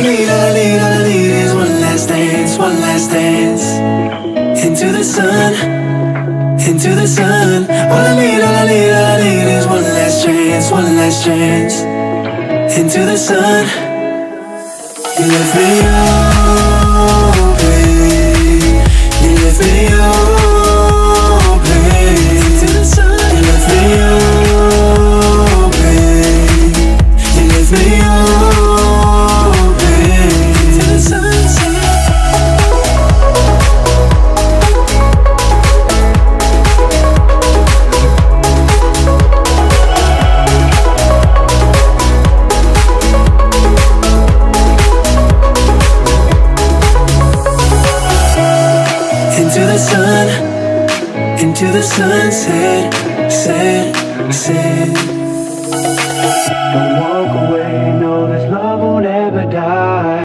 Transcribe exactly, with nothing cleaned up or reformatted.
need, all I need, all I need is one last dance, one last dance. Into the sun, into the sun. All I need, all I need, all I need is one last chance, one last chance. Into the sun. You lift me open, you lift me open. Into the sun. You lift me open, you lift me open. Into the sunset. Into the sun, into the sunset, set, set. Don't walk away.